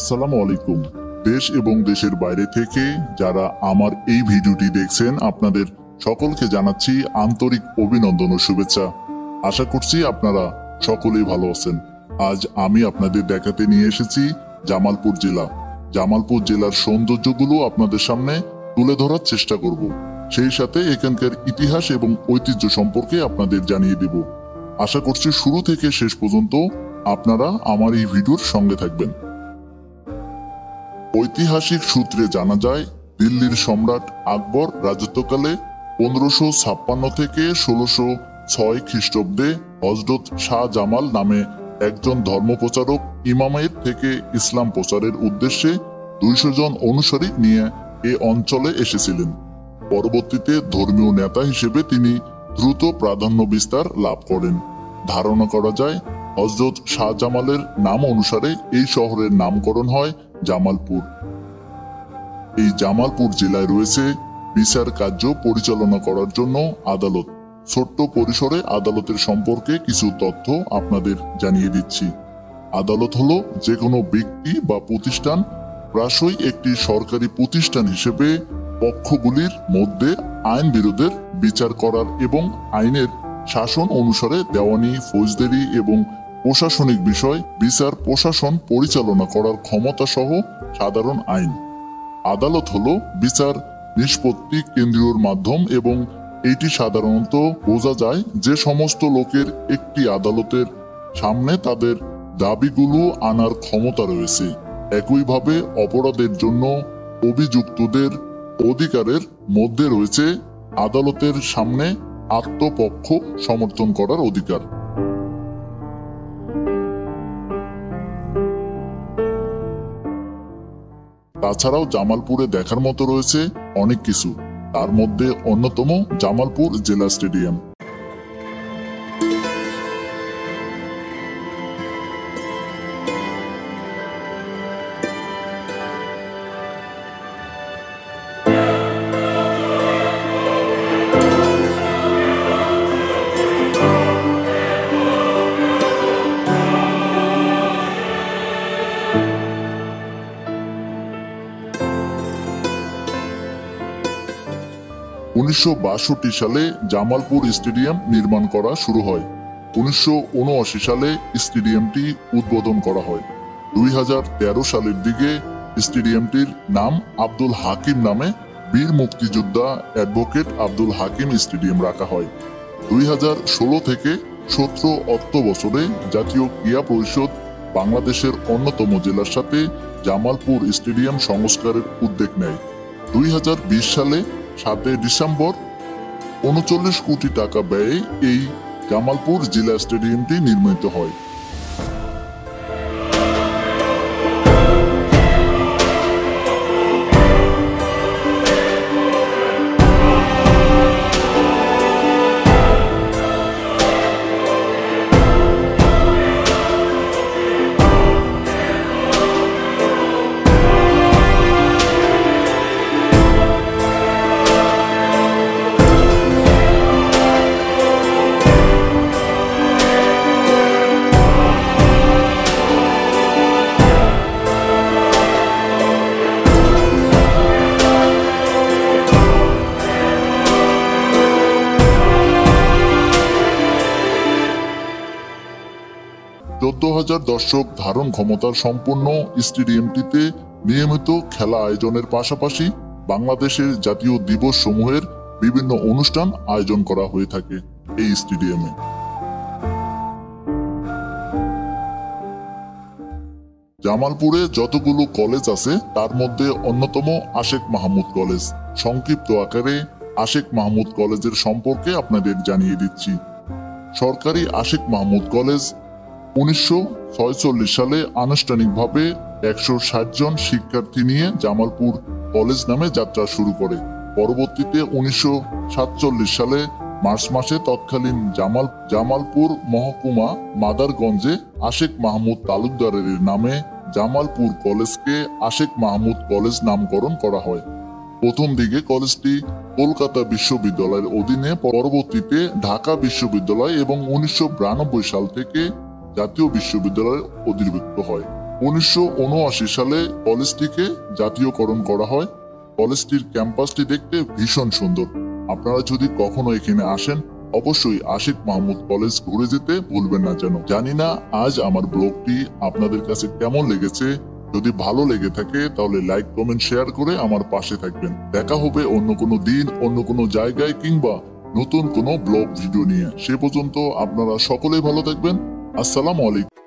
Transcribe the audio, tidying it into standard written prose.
আসসালামু আলাইকুম। দেশ এবং দেশের বাইরে থেকে যারা আমার এই ভিডিওটি দেখছেন আপনাদের সকলকে জানাচ্ছি আন্তরিক অভিনন্দন ও শুভেচ্ছা। আশা করছি আপনারা সকলেই ভালো আছেন। আজ আমি আপনাদের দেখাতে নিয়ে এসেছি জামালপুর জেলা। জামালপুর জেলার সৌন্দর্যগুলো আপনাদের সামনে তুলে ধরার চেষ্টা করব। সেই সাথে এখানকার ইতিহাস এবং ঐতিহ্য সম্পর্কে আপনাদের জানিয়ে দেব। আশা করছি শুরু থেকে শেষ পর্যন্ত আপনারা আমার এই ভিডিওর সঙ্গে থাকবেন। ঐতিহাসিক সূত্রে জানা যায়, দিল্লির সম্রাট আকবর রাজত্বকালে 1556 থেকে 1606 খ্রিস্টাব্দে হযরত শাহ জামাল নামে একজন ধর্মপ্রচারক ইমামের থেকে ইসলাম প্রচারের উদ্দেশ্যে 200 জন অনুসারী নিয়ে এ অঞ্চলে এসেছিলেন। পরবর্তীতে ধর্মীয় নেতা হিসেবে তিনি দ্রুত প্রাধান্য বিস্তার লাভ করেন। ধারণা করা যায় হযরত শাহ জামালের নাম অনুসারে এই শহরের নামকরণ হয় জামালপুর। এই জামালপুর জেলায় রয়েছে বিচার কার্য পরিচালনা করার জন্য আদালত। ছোট্ট পরিসরে আদালতের সম্পর্কে কিছু তথ্য আপনাদের জানিয়ে দিচ্ছি। আদালত হলো যে কোনো ব্যক্তি বা প্রতিষ্ঠান, প্রায়শই একটি সরকারি প্রতিষ্ঠান হিসেবে পক্ষগুলির মধ্যে আইন বিরোধের বিচার করার এবং আইনের শাসন অনুসারে দেওয়ানি, ফৌজদারি এবং প্রশাসনিক বিষয় বিচার প্রশাসন পরিচালনা করার ক্ষমতা সহ সাধারণ আইন। আদালত হলো বিচার নিষ্পত্তি কেন্দ্রীয় মাধ্যম এবং এটি সাধারণত বোঝা যায় যে সমস্ত লোকের একটি আদালতের সামনে তাদের দাবিগুলো আনার ক্ষমতা রয়েছে। একইভাবে অপরাধের জন্য অভিযুক্তদের অধিকারের মধ্যে রয়েছে আদালতের সামনে আত্মপক্ষ সমর্থন করার অধিকার। তাছাড়াও জামালপুরে দেখার মতো রয়েছে অনেক কিছু, তার মধ্যে অন্যতম জামালপুর জেলা স্টেডিয়াম। উনিশশো 62 সালে জামালপুর স্টেডিয়াম নির্মাণ করা শুরু হয়। 1979 সালে স্টেডিয়ামটি উদ্বোধন করা হয়। 2013 সালের দিকে স্টেডিয়ামটির নাম আব্দুল হাকিম নামে বীর মুক্তিযোদ্ধা অ্যাডভোকেট আব্দুল হাকিম স্টেডিয়াম রাখা হয়। 2016 থেকে 17 অর্থ বছরে জাতীয় ক্রীড়া পরিষদ বাংলাদেশের অন্যতম জেলার সাথে জামালপুর স্টেডিয়াম সংস্কারের উদ্যোগ নেয়। 2020 সালে 7 ডিসেম্বর 39 কোটি টাকা ব্যয়ে এই জামালপুর জেলা স্টেডিয়ামটি নির্মিত হয়। দর্শক ধারণ ক্ষমতার সম্পন্ন স্টেডিয়ামটিতে নিয়মিত খেলা আয়োজনের পাশাপাশি বাংলাদেশের জাতীয় দিবস সমূহের বিভিন্ন অনুষ্ঠান আয়োজন করা হয়ে থাকে এই স্টেডিয়ামে। জামালপুরে যতগুলো কলেজ আছে তার মধ্যে অন্যতম আশেক মাহমুদ কলেজ। সংক্ষিপ্ত আকারে আশেক মাহমুদ কলেজের সম্পর্কে আপনাদের জানিয়ে দিচ্ছি। সরকারি আশেক মাহমুদ কলেজ 1946 সালে আনুষ্ঠানিকভাবে 160 জন শিক্ষার্থী নিয়ে জামালপুর কলেজ নামে যাত্রা শুরু করে। পরবর্তীতে 1947 সালে মার্চ মাসে তৎকালীন জামালপুর মহকুমা মাদারগঞ্জে আশেক মাহমুদ তালুকদারের নামে জামালপুর কলেজকে আশেক মাহমুদ কলেজ নামকরণ করা হয়। প্রথম দিকে কলেজটি কলকাতা বিশ্ববিদ্যালয়ের অধীনে, পরবর্তীতে ঢাকা বিশ্ববিদ্যালয় এবং 1992 সাল থেকে জাতীয় বিশ্ববিদ্যালয়ের অধিভুক্ত হয়। 1979 সালে কলেজটিকে জাতীয়করণ করা হয়। কলেজটির ক্যাম্পাসটি দেখতে ভীষণ সুন্দর। আপনারা যদি কখনো এখানে আসেন, অবশ্যই আশিক মাহমুদ কলেজ ঘুরে যেতে ভুলবেন না যেন। জানি না আজ আমার ব্লগটি আপনাদের কাছে কেমন লেগেছে। যদি ভালো লেগে থাকে তাহলে লাইক, কমেন্ট, শেয়ার করে আমার পাশে থাকবেন। দেখা হবে অন্য কোনো দিন, অন্য কোনো জায়গায়, কিংবা নতুন কোনো ব্লগ ভিডিও নিয়ে। সে পর্যন্ত আপনারা সকলেই ভালো থাকবেন। আসসালামু আলাইকুম।